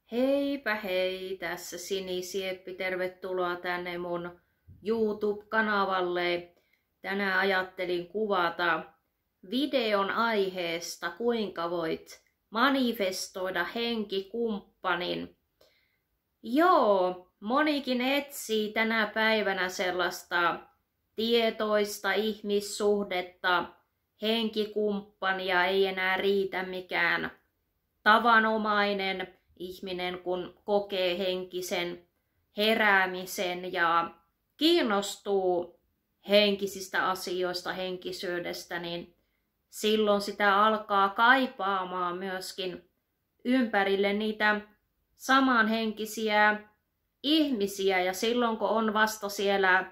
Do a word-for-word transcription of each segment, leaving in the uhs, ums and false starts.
Heipä hei, tässä Sinisieppi, tervetuloa tänne mun YouTube-kanavalle. Tänään ajattelin kuvata videon aiheesta, kuinka voit manifestoida henkikumppanin. Joo, monikin etsii tänä päivänä sellaista tietoista ihmissuhdetta, henkikumppania, ei enää riitä mikään tavanomainen ihminen, kun kokee henkisen heräämisen ja kiinnostuu henkisistä asioista, henkisyydestä, niin silloin sitä alkaa kaipaamaan myöskin ympärille niitä samanhenkisiä ihmisiä. Ja silloin, kun on vasta siellä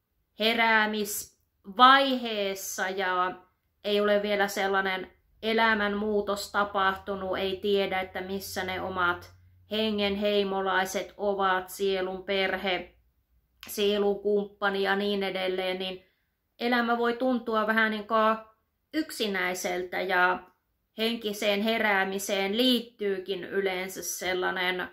heräämisvaiheessa ja ei ole vielä sellainen elämänmuutos tapahtunut, ei tiedä, että missä ne omat hengen heimolaiset ovat, sielun perhe, sielun kumppani ja niin edelleen, niin elämä voi tuntua vähän niin kuin yksinäiseltä ja henkiseen heräämiseen liittyykin yleensä sellainen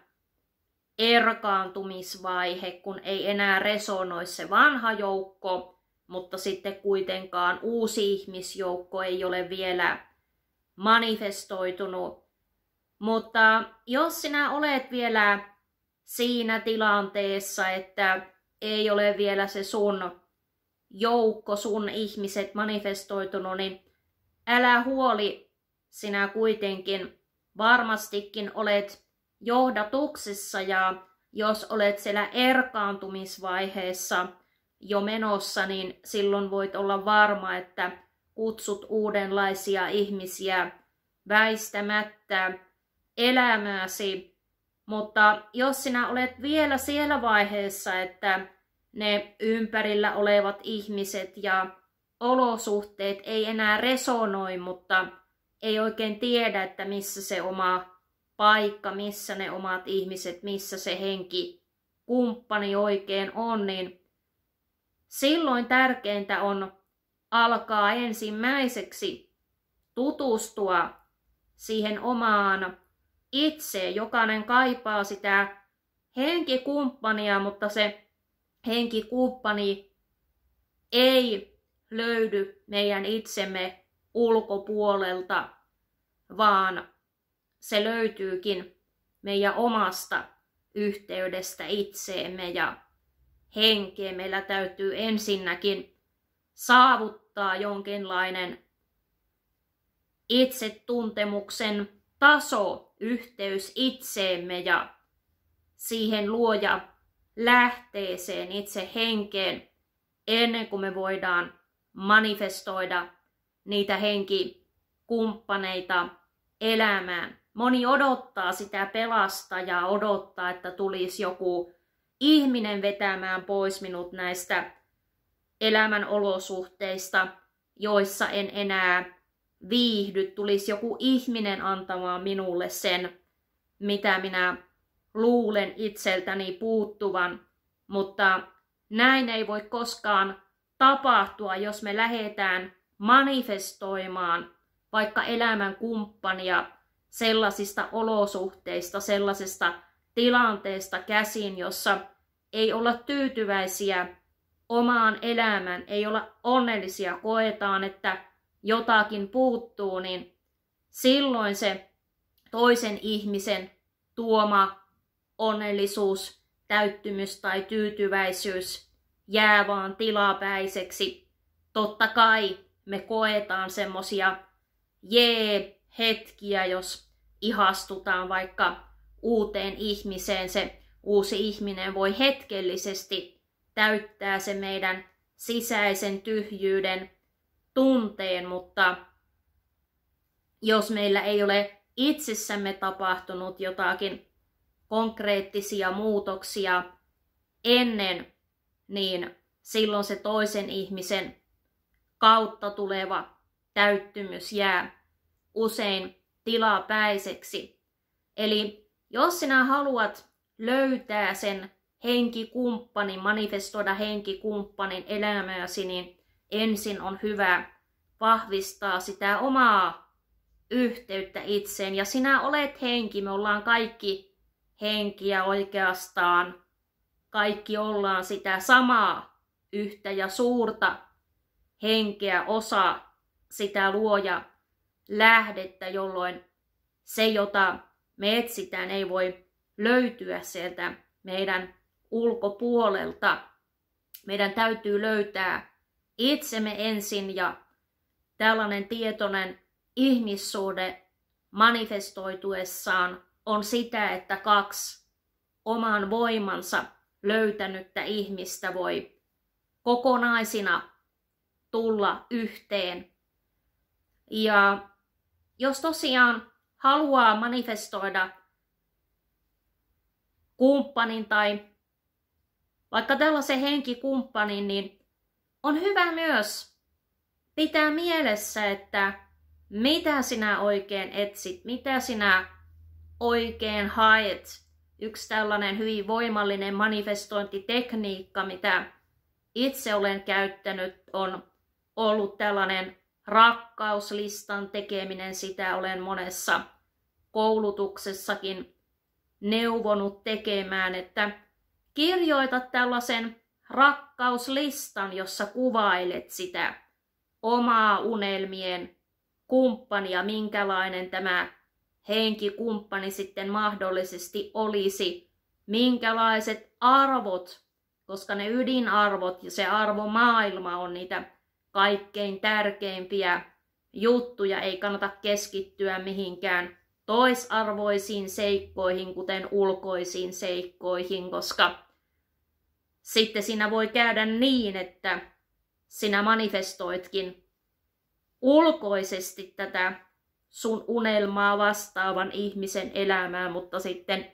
erkaantumisvaihe, kun ei enää resonoi se vanha joukko, mutta sitten kuitenkaan uusi ihmisjoukko ei ole vielä manifestoitunut. Mutta jos sinä olet vielä siinä tilanteessa, että ei ole vielä se sun joukko, sun ihmiset manifestoitunut, niin älä huoli, sinä kuitenkin varmastikin olet johdatuksessa, ja jos olet siellä erkaantumisvaiheessa jo menossa, niin silloin voit olla varma, että kutsut uudenlaisia ihmisiä väistämättä elämääsi. Mutta jos sinä olet vielä siellä vaiheessa, että ne ympärillä olevat ihmiset ja olosuhteet ei enää resonoi, mutta ei oikein tiedä, että missä se oma paikka, missä ne omat ihmiset, missä se henki, kumppani oikein on, niin silloin tärkeintä on alkaa ensimmäiseksi tutustua siihen omaan itseen. Jokainen kaipaa sitä henkikumppania, mutta se henkikumppani ei löydy meidän itsemme ulkopuolelta, vaan se löytyykin meidän omasta yhteydestä itseemme ja henkeen. Meillä täytyy ensinnäkin saavuttaa jonkinlainen itsetuntemuksen taso, yhteys itseemme ja siihen luoja lähteeseen, itse henkeen, ennen kuin me voidaan manifestoida niitä henkikumppaneita elämään. Moni odottaa sitä pelastajaa, odottaa, että tulisi joku ihminen vetämään pois minut näistä elämän olosuhteista, joissa en enää viihdy. Tulisi joku ihminen antamaan minulle sen, mitä minä luulen itseltäni puuttuvan. Mutta näin ei voi koskaan tapahtua, jos me lähdetään manifestoimaan vaikka elämän kumppania sellaisista olosuhteista, sellaisesta tilanteesta käsin, jossa ei olla tyytyväisiä omaan elämään, ei olla onnellisia, koetaan, että jotakin puuttuu, niin silloin se toisen ihmisen tuoma onnellisuus, täyttymys tai tyytyväisyys jää vaan tilapäiseksi. Totta kai me koetaan semmosia jee-hetkiä, jos ihastutaan vaikka uuteen ihmiseen. Se uusi ihminen voi hetkellisesti täyttää se meidän sisäisen tyhjyyden tunteen, mutta jos meillä ei ole itsessämme tapahtunut jotakin konkreettisia muutoksia ennen, niin silloin se toisen ihmisen kautta tuleva täyttymys jää usein tilapäiseksi. Eli jos sinä haluat löytää sen henkikumppanin, manifestoida henkikumppanin elämääsi, niin ensin on hyvä vahvistaa sitä omaa yhteyttä itseen. Ja sinä olet henki, me ollaan kaikki henkiä oikeastaan. Kaikki ollaan sitä samaa yhtä ja suurta henkeä, osa sitä luoja lähdettä, jolloin se, jota me etsitään, ei voi löytyä sieltä meidän ulkopuolelta. Meidän täytyy löytää itsemme ensin, ja tällainen tietoinen ihmissuhde manifestoituessaan on sitä, että kaksi oman voimansa löytänyttä ihmistä voi kokonaisina tulla yhteen. Ja jos tosiaan haluaa manifestoida kumppanin tai vaikka tällaisen henkikumppanin, niin on hyvä myös pitää mielessä, että mitä sinä oikein etsit, mitä sinä oikein haet. Yksi tällainen hyvin voimallinen manifestointitekniikka, mitä itse olen käyttänyt, on ollut tällainen rakkauslistan tekeminen. Sitä olen monessa koulutuksessakin neuvonut tekemään, että kirjoitat tällaisen rakkauslistan, jossa kuvailet sitä omaa unelmien kumppania, minkälainen tämä henkikumppani sitten mahdollisesti olisi, minkälaiset arvot, koska ne ydinarvot ja se arvomaailma on niitä kaikkein tärkeimpiä juttuja, ei kannata keskittyä mihinkään toisarvoisiin seikkoihin, kuten ulkoisiin seikkoihin, koska sitten siinä voi käydä niin, että sinä manifestoitkin ulkoisesti tätä sun unelmaa vastaavan ihmisen elämää, mutta sitten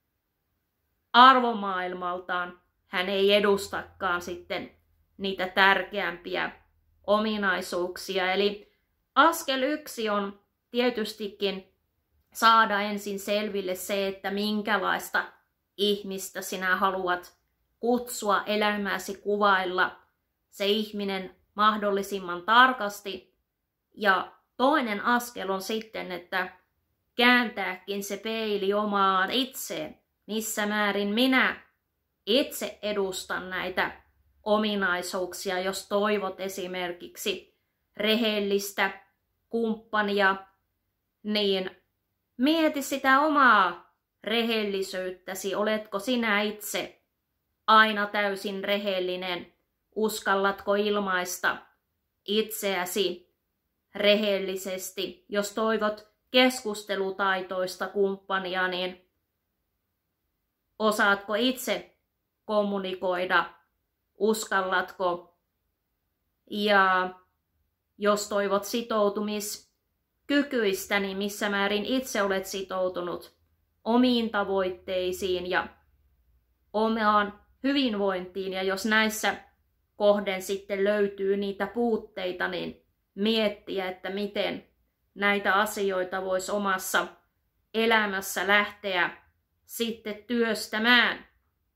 arvomaailmaltaan hän ei edustakaan sitten niitä tärkeämpiä ominaisuuksia. Eli askel yksi on tietystikin saada ensin selville se, että minkälaista ihmistä sinä haluat kutsua elämääsi, kuvailla se ihminen mahdollisimman tarkasti. Ja toinen askel on sitten, että kääntääkin se peili omaan itseen, missä määrin minä itse edustan näitä ominaisuuksia, jos toivot esimerkiksi rehellistä kumppania, niin mieti sitä omaa rehellisyyttäsi. Oletko sinä itse aina täysin rehellinen? Uskallatko ilmaista itseäsi rehellisesti? Jos toivot keskustelutaitoista kumppania, niin osaatko itse kommunikoida? Uskallatko? Ja jos toivot sitoutumiskykyistä, niin missä määrin itse olet sitoutunut omiin tavoitteisiin ja omaan hyvinvointiin. Ja jos näissä kohden sitten löytyy niitä puutteita, niin miettiä, että miten näitä asioita voisi omassa elämässä lähteä sitten työstämään.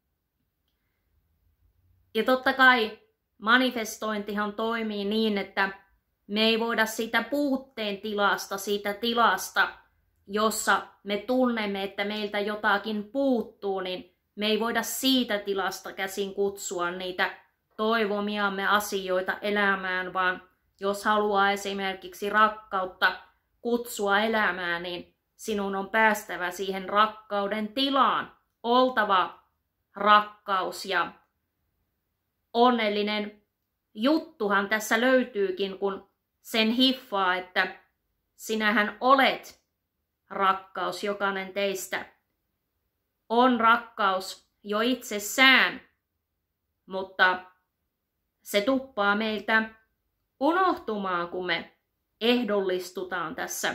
Ja totta kai manifestointihan toimii niin, että me ei voida siitä puutteen tilasta, siitä tilasta, jossa me tunnemme, että meiltä jotakin puuttuu, niin me ei voida siitä tilasta käsin kutsua niitä toivomiamme asioita elämään, vaan jos haluaa esimerkiksi rakkautta kutsua elämään, niin sinun on päästävä siihen rakkauden tilaan, oltava rakkaus. Ja onnellinen juttuhan tässä löytyykin, kun sen hiffaa, että sinähän olet rakkaus, jokainen teistä on rakkaus jo itsessään, mutta se tuppaa meiltä unohtumaan, kun me ehdollistutaan tässä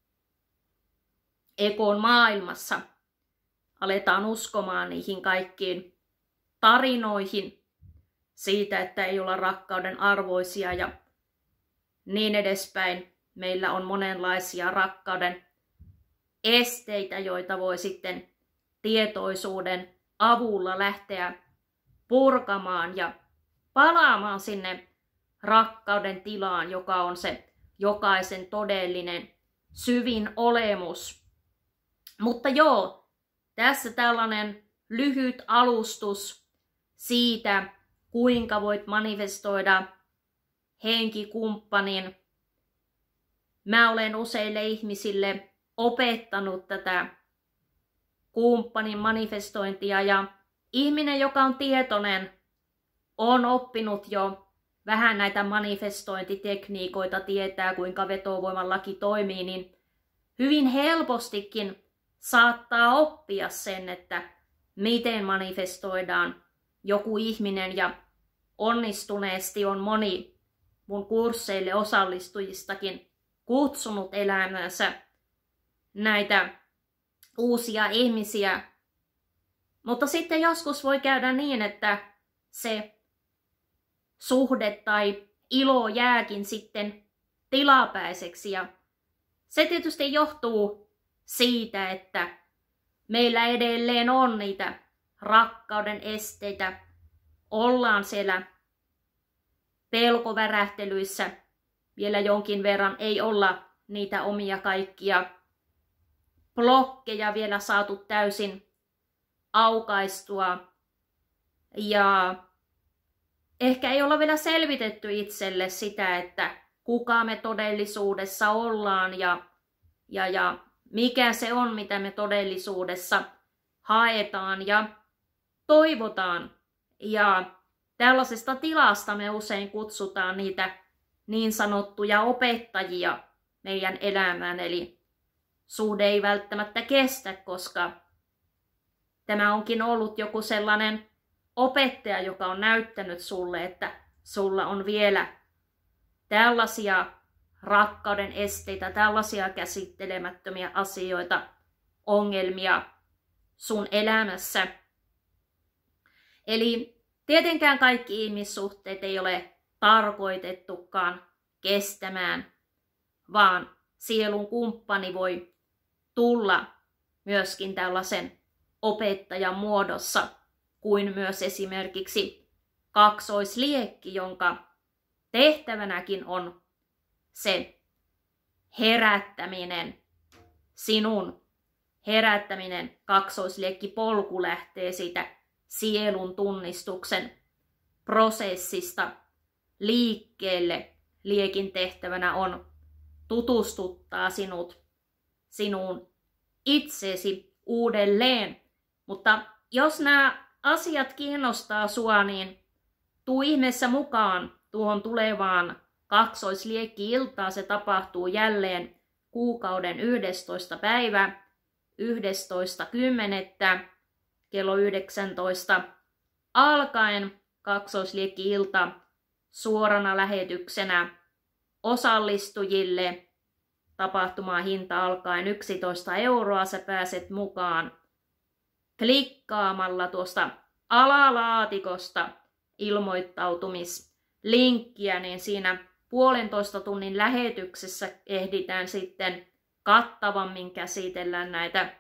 ekon maailmassa. Aletaan uskomaan niihin kaikkiin tarinoihin siitä, että ei olla rakkauden arvoisia ja niin edespäin. Meillä on monenlaisia rakkauden esteitä, joita voi sitten tietoisuuden avulla lähteä purkamaan ja palaamaan sinne rakkauden tilaan, joka on se jokaisen todellinen syvin olemus. Mutta joo, tässä tällainen lyhyt alustus siitä, kuinka voit manifestoida henkikumppanin. Mä olen useille ihmisille opettanut tätä kumppanin manifestointia ja ihminen, joka on tietoinen, on oppinut jo vähän näitä manifestointitekniikoita, tietää kuinka vetovoiman laki toimii, niin hyvin helpostikin saattaa oppia sen, että miten manifestoidaan joku ihminen, ja onnistuneesti on moni mun kursseille osallistujistakin kutsunut elämäänsä näitä uusia ihmisiä. Mutta sitten joskus voi käydä niin, että se suhde tai ilo jääkin sitten tilapäiseksi. Ja se tietysti johtuu siitä, että meillä edelleen on niitä rakkauden esteitä. Ollaan siellä pelkovärähtelyissä vielä jonkin verran, ei olla niitä omia kaikkia blokkeja vielä saatu täysin aukaistua. Ja ehkä ei olla vielä selvitetty itselle sitä, että kuka me todellisuudessa ollaan ja, ja, ja mikä se on, mitä me todellisuudessa haetaan ja toivotaan. Ja tällaisesta tilasta me usein kutsutaan niitä niin sanottuja opettajia meidän elämään. Eli suhde ei välttämättä kestä, koska tämä onkin ollut joku sellainen opettaja, joka on näyttänyt sulle, että sulla on vielä tällaisia rakkauden esteitä, tällaisia käsittelemättömiä asioita, ongelmia sun elämässä. Eli tietenkään kaikki ihmissuhteet ei ole tarkoitettukaan kestämään, vaan sielun kumppani voi tulla myöskin tällaisen opettajan muodossa, kuin myös esimerkiksi kaksoisliekki, jonka tehtävänäkin on se herättäminen, sinun herättäminen. Kaksoisliekki-polku lähtee siitä sielun tunnistuksen prosessista liikkeelle. Liekin tehtävänä on tutustuttaa sinut sinuun itseesi uudelleen. Mutta jos nämä asiat kiinnostaa sua, niin tuu ihmeessä mukaan tuohon tulevaan kaksoisliekki-iltaan. Se tapahtuu jälleen kuukauden yhdestoista päivä, yhdestoista kymmenettä kello yhdeksäntoista alkaen. Kaksoisliekki-ilta suorana lähetyksenä osallistujille. Tapahtumaan hinta alkaen yksitoista euroa. Sä pääset mukaan klikkaamalla tuosta alalaatikosta ilmoittautumislinkkiä, niin siinä puolentoista tunnin lähetyksessä ehditään sitten kattavammin käsitellä näitä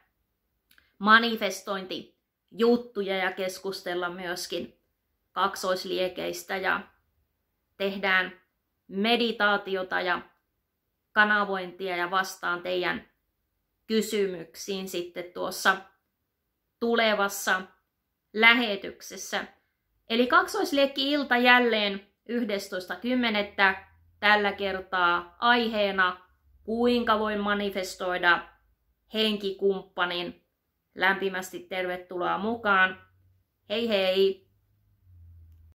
manifestointijuttuja ja keskustella myöskin kaksoisliekeistä ja tehdään meditaatiota ja kanavointia ja vastaan teidän kysymyksiin sitten tuossa tulevassa lähetyksessä. Eli kaksoisliekki-ilta jälleen yhdestoista kymmenettä tällä kertaa aiheena, kuinka voin manifestoida henkikumppanin. Lämpimästi tervetuloa mukaan. Hei hei!